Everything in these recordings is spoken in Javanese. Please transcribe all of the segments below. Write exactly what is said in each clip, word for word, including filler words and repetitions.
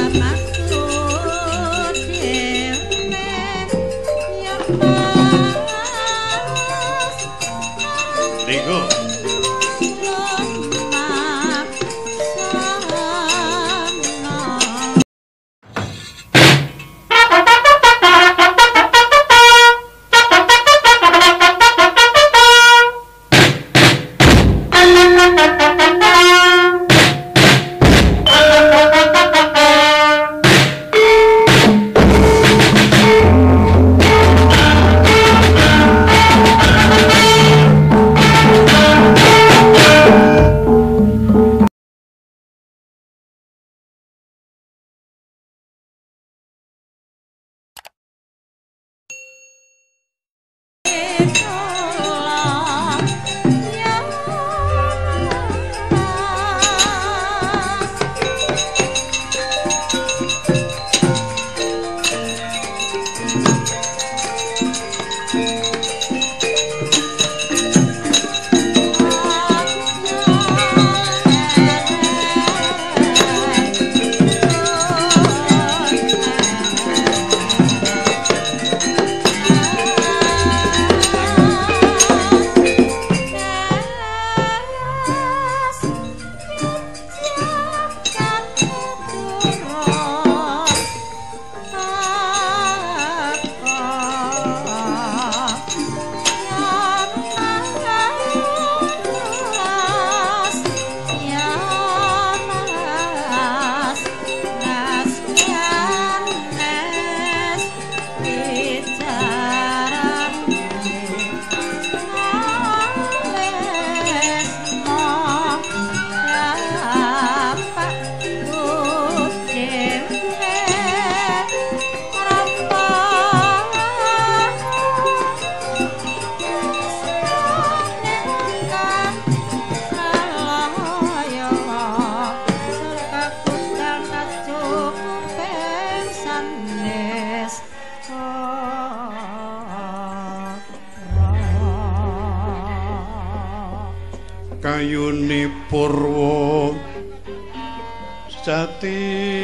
Kayuni Purwo Jati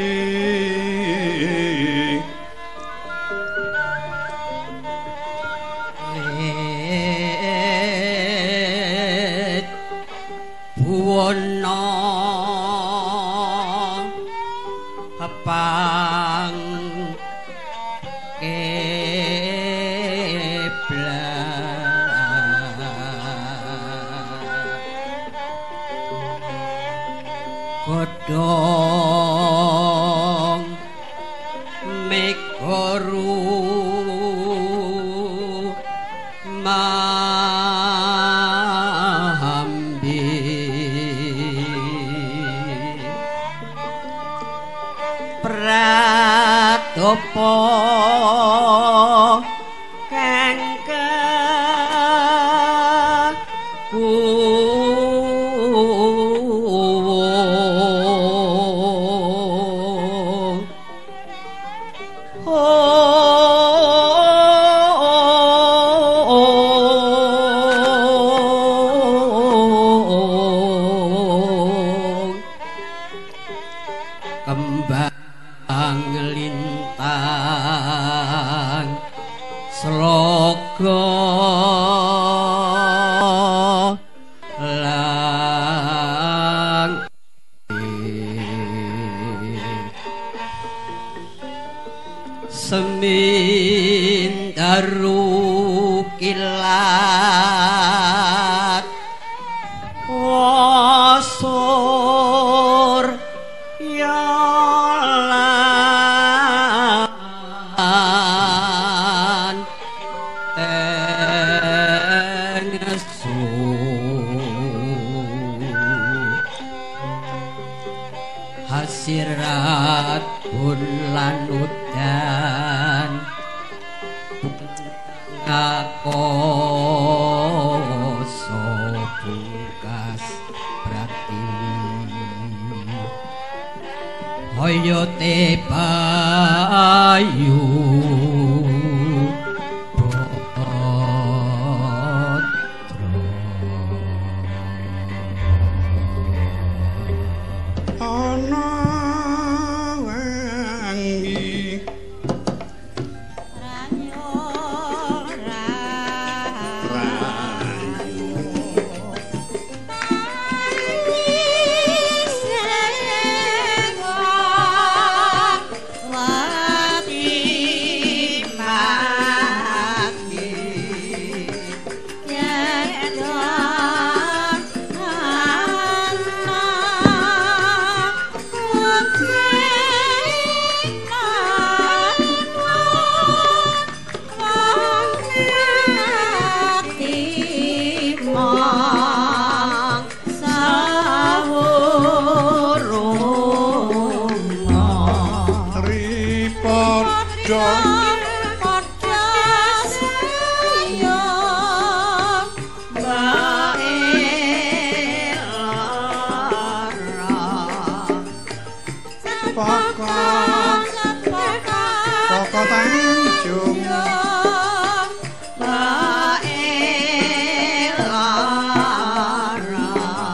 Buwana pang godhong mekoru mahambi pratopo semindaru kilat wasur yalan tengesu hasirat bulan udan ngakoso bukas berarti hoyote bayu ana padha padha saya bae lara pokok pokok tanjung bae lara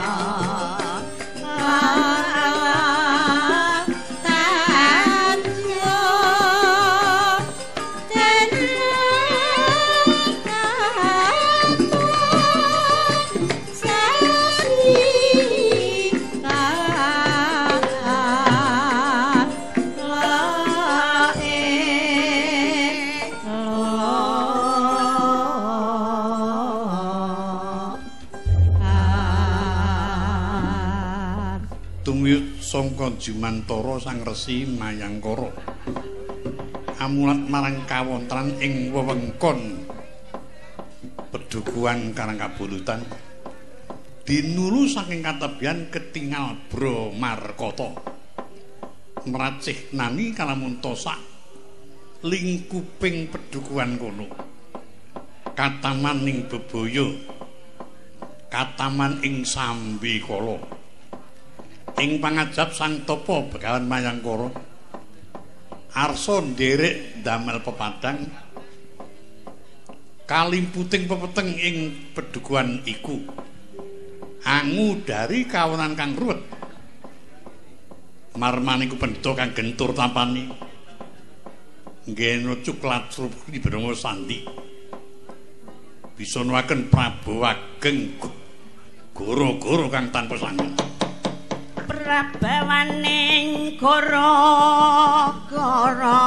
tumiyut sangka Jumantara Sang Resi Mayangkara amulat marang kawontran ing wewengkon Pedukuhan Karangkabulutan dinulu saking katebian ketingal Bramarkata meracih nani kalamun tosak lingkuping pedukuhan kono kataman ing bebaya kataman ing Sambikala ing pangajab Sang Tapa Begawan Mayangkara arsa nderek damel pepadang kalimputing pepeteng ing pedukuhan iku angu dari kawonan kang ruwet marmaniku pendhita kang gentur tampani ngeno cuklat surup dibrengo sandi bisa nuwaken Prabu Ageng goro-goro kang tanpa sangga prabawaning gara-gara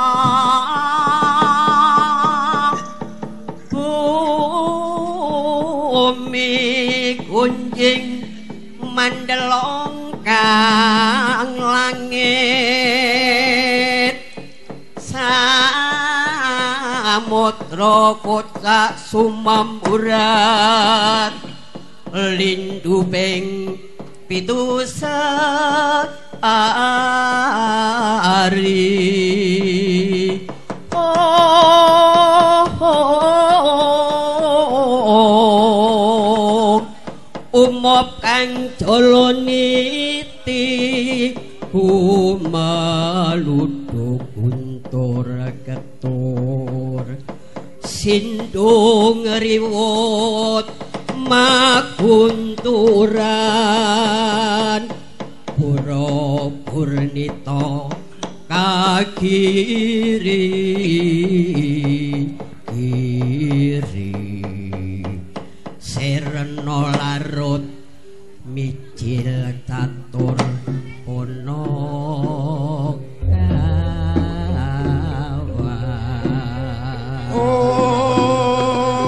bumi kunjing mandelong kang langit samudra kocak sumamburan linduping pitu ari oh, oh, umop kang joloniti kumaluduk untur ketur sindung riwut magunturan pura purnita kagiri kiri serena larut micil catur ono kawan oh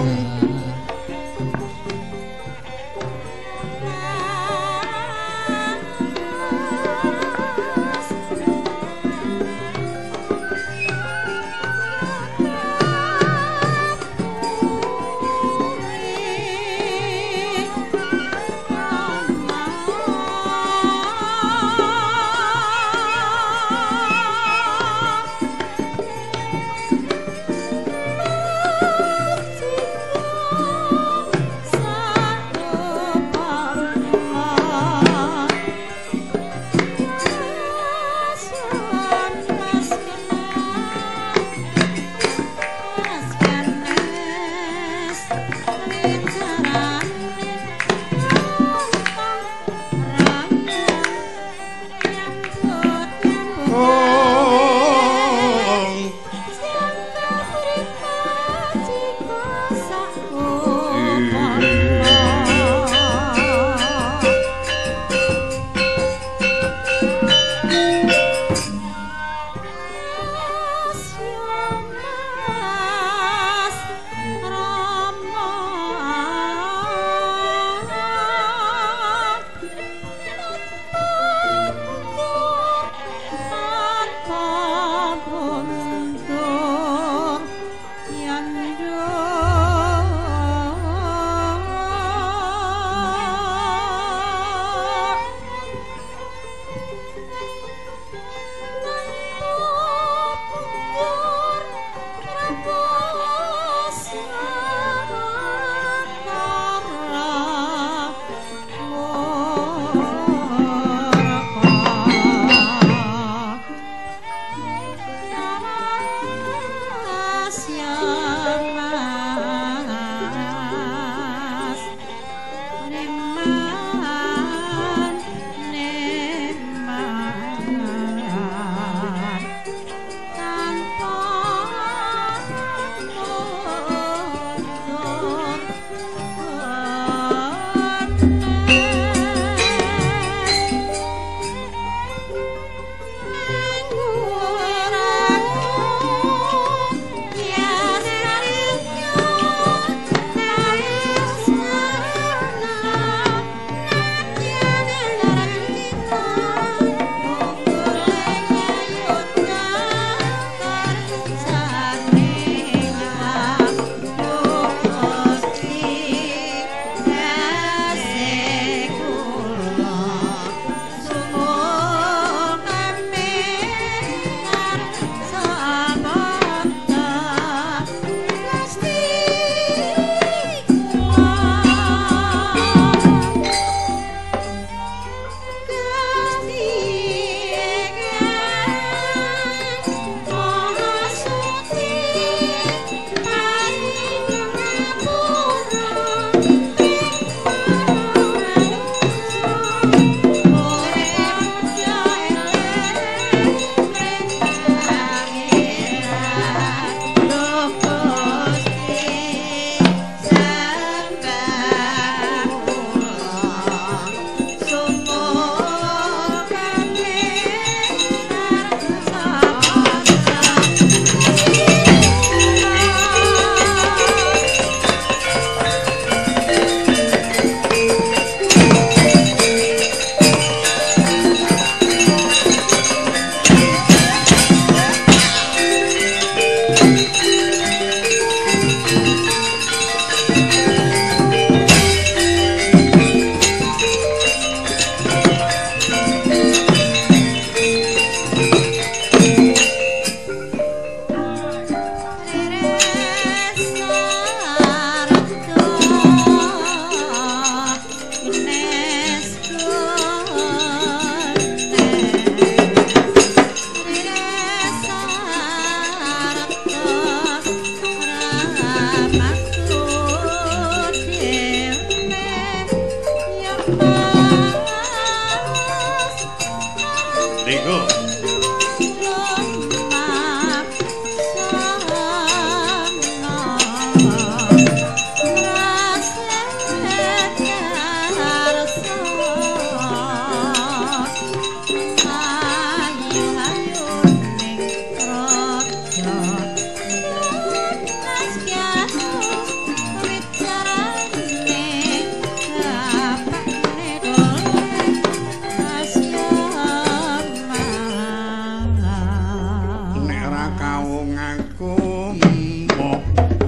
ora kawung aku mbok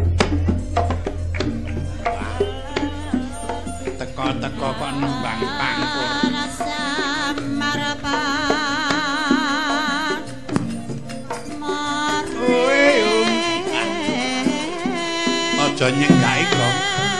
teko-teko kok nembang pangkur rasa marapan aja nyenggaki kok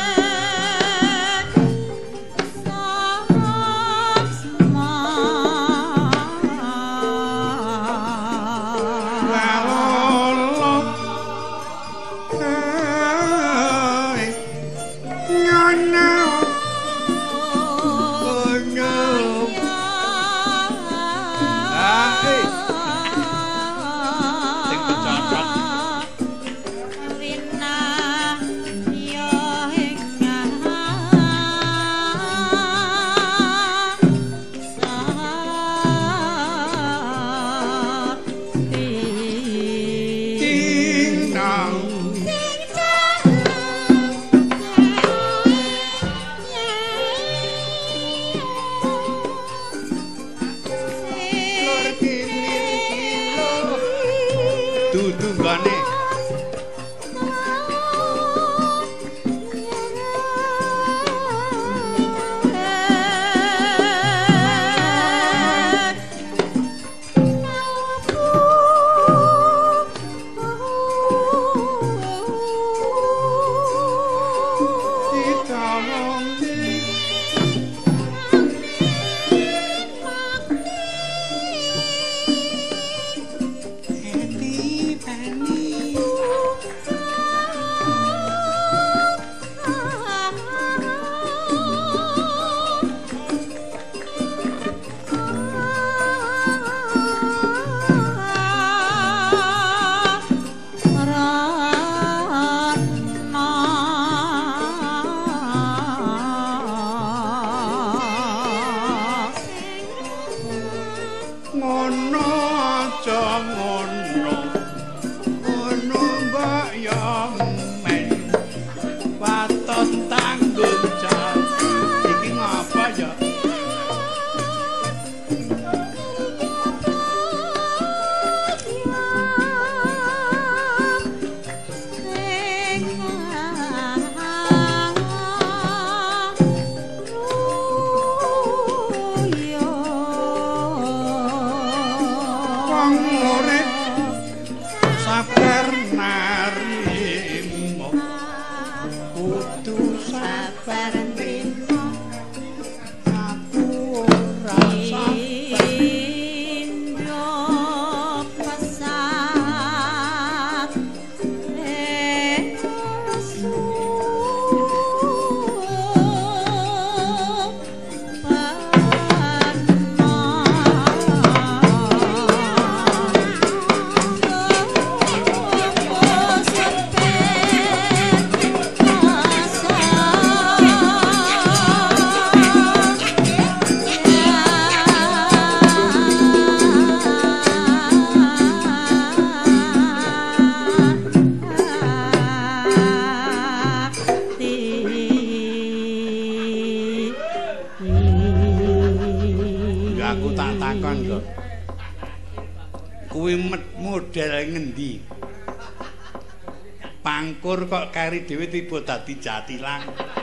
pangkur kok kari dhewe tiba dadi jatilan.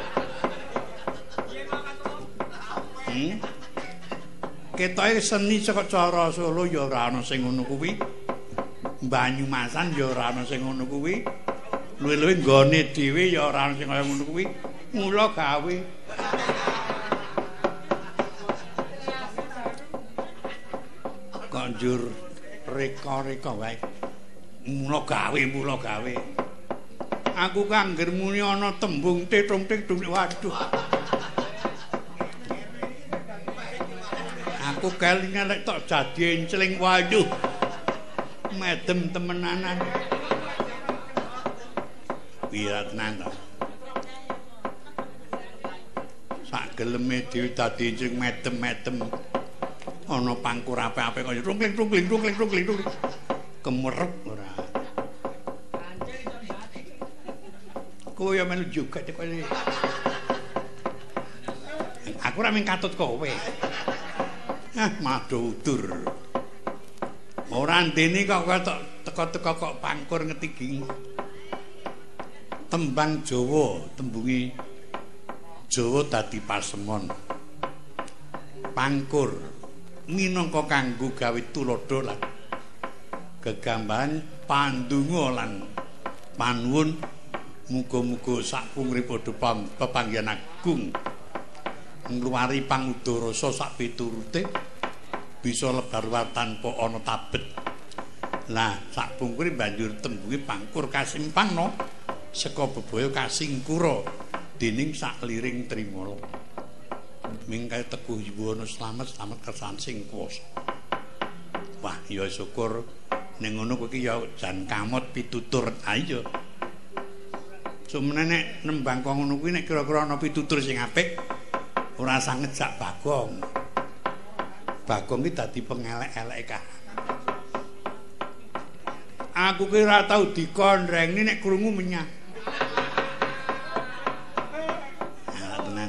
Hmm? Ketoke seni saka cara Solo ya ora ana sing ngono kuwi. Banyumasan ya ora ana sing ngono kuwi. Luwih-luwih nggone dhewe ya ora ana sing kaya ngono kuwi. Mula gawe. Kok njur reka-reka wae. Mula gawe, mula gawe. Aku kangger muni ana tembung tetung-tetung waduh. Aku kelingan lek tok dadi encling waduh. Medem temenanan. Wiratnan to. Sak geleme dhewe dadi encling medem-medem. Ana pangkur apik-apik kaya rungkling-rungkling rungkling-rungkling. Kemerep ora. Kowe ya melu juga cek kowe. Aku ora mung katut kowe. Ah, madu udur. Ora ndene kok ketok teka-teka kok pangkur ngetigi. Tembang Jawa, tembungi Jawa dadi pasemon. Pangkur minangka kanggo gawe tulodo lan gegambaran pandonga lan panuwun muga-muga sakpungri padha pepanggihan agung ngluwari pangudara sak piturute bisa lebar tanpa ana tabet. Lah sakpungri banjur tembungi pangkur kasimpangno saka bebaya kasingkura dening sakliring trimala. Mingkae teguh yuwana slamet slamet kersan sing kuwasa. Wah, ya syukur ning ngono kowe iki ya jan kamot pitutur. Ha iya. Sumene nek nembang kok ngono kuwi nek kira-kira ana pitutur sing apik ora usah ngejak Bagong. Bagong iki dadi pengelek-elek ka. Aku ki ora tau dikondrengni nek krungu menyang. Ya tenan.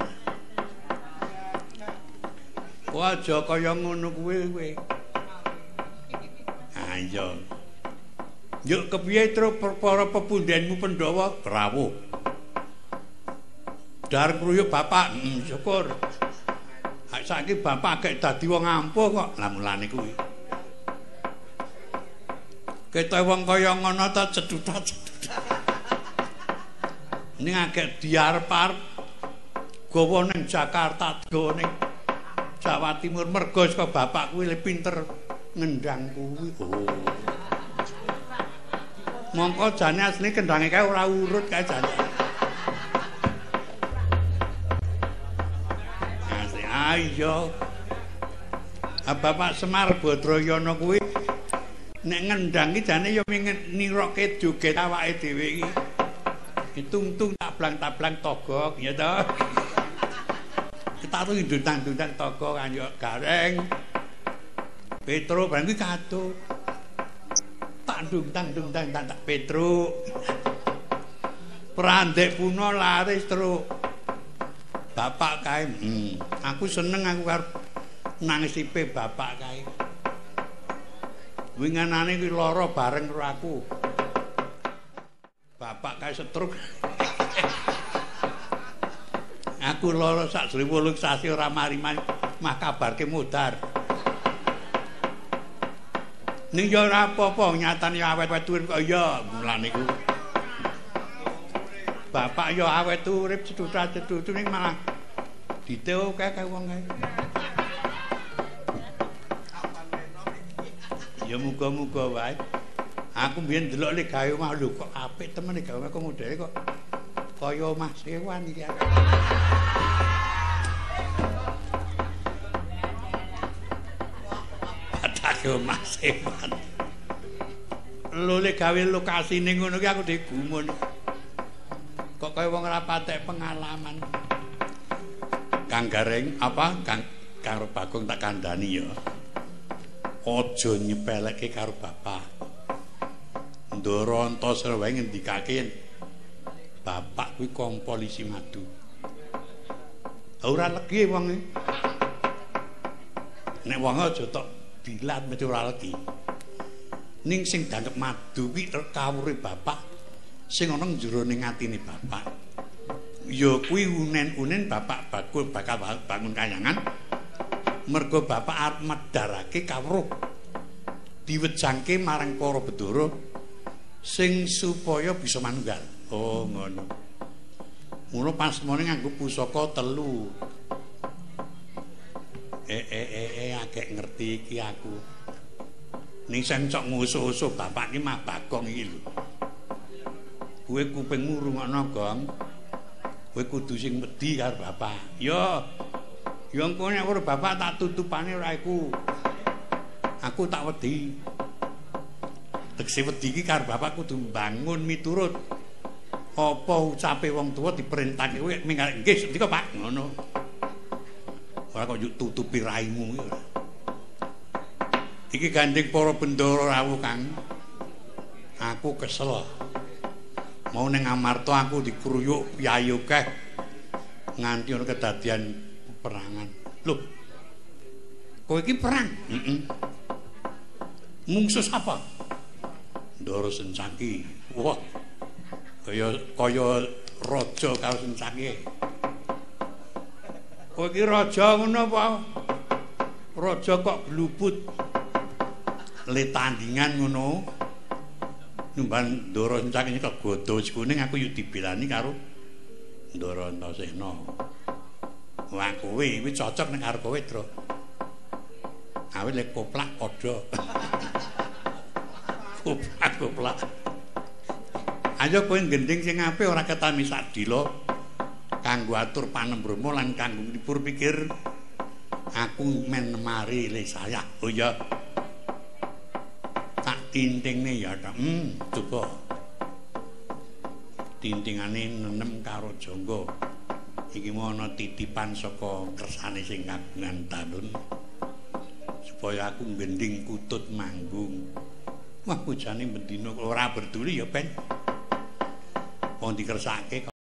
Kok aja kaya ngono kuwi kowe. Ha iya. Yuk kepiye terus para pepundhenmu Pandhawa rawuh. Dar kruyuk bapak, hmm, syukur. Saiki bapak agek dadi wong ampuh kok. Lah mulane kuwi. Ketoke wong kaya ngono ta cedutat-cedutat. Ning agek diarep-arep gawa ning Jakarta, gawa ning Jawa Timur mergo saka bapak kuwi le pinter ngendang kuwi. Oh. Mongko jane asline kendange kae ora urut kae jane. Asli ayo. Bapak Semar Badrayana kuwi nek ngendang iki jane ya niroke joget awake dhewe iki. Ditung-tung tablang-tablang togok ya to. Kita tuh ndundang-ndundang togok kanyo gareng. Petro barang kuwi katut. Tandung tandung tang tak Petro. Prandek puno laris terus. Bapak kae, hmm, aku seneng aku karo nangisipe bapak kae. Winganane kuwi lara bareng karo aku. Bapak kae setruk. Aku lara sak sriwulung sasi ora mari-mari mah kabarke modar. Ning ya ora apa-apa nyatane awet-awet urip kok ya mulane iku. Bapak ya awet urip cedhut-cedhut ning malah diteo kae wong kae. Ya muga-muga wae. Aku mbiyen ndelok le gawe omah lho kok apik temen gawe kok modele kok kaya omah sewan iki. Omah sewan. Lho le gawe lokasine ngono ki aku digumun. Kok kaya wong ora patek pengalaman. Kang Gareng apa Kang karo Bagong tak kandhani ya. Aja nyepelekke karo bapak. Ndara Antasena wae ngendikake bapak kuwi kong polisi madu. Ora legi wonge. Nek wong aja tok dilat mesti ora legi. Ning sing danep madu kuwi kawruhe bapak sing ana njeroning atine bapak. Ya kuwi unen-unen bapak bakul bakal bangun kayangan. Mergo bapak arep medharake kawruh diwejangke marang para Bedara sing supaya bisa manunggal. Oh ngono. Mula pasmane nganggo pusaka telu. Eh eh eh eh akeh ngerti iki aku. Ning sing cok ngusuh-usuh bapak iki mah Bagong iki lho. Kowe kupingmu rungokno, Gong. Kowe kudu sing wedi karo bapak. Yo. Yo engko nek karo bapak tak tutupane ora iku. Aku tak wedi. Tegese wedi iki karo bapak kudu mbangun miturut apa ucape wong tuwa diperintahke kowe minggal nggih sendika Pak ngono. Ora kok tutupi raimu iki ora. Iki gandeng para bendara rawuh Kang. Aku kesel. Mau ning Amarta aku dikruyuk piyayi akeh nganti ana kedadian peperangan. Loh. Kowe iki perang? Heeh. Mungsus apa? Ndara Sencaki. Wah. Kaya kaya raja karo Sencaki. Kowe iki raja ngono apa? Raja kok gluput. Le tandingan ngono. Numban Ndara Sencaki kegodo kuning aku yuk dibelani karo Ndara Antasena. Wah kowe iki cocok nek karo kowe, Tru. Awit lek koplak padha. Koplak-koplak. Ayo kowe gending sing apik ora ketami sadila kanggo atur panembrama lan kanggo nglipur pikir aku men mari le saya. Oh ya. Tak tintingne ya tak. Hmm, coba. Tintingane nenem karo jangga. Iki mau ana titipan saka kersane sing kagungan talun. Supaya aku gending kutut manggung. Wah bojane bendina ora berduli ya Ben. Wong dikersake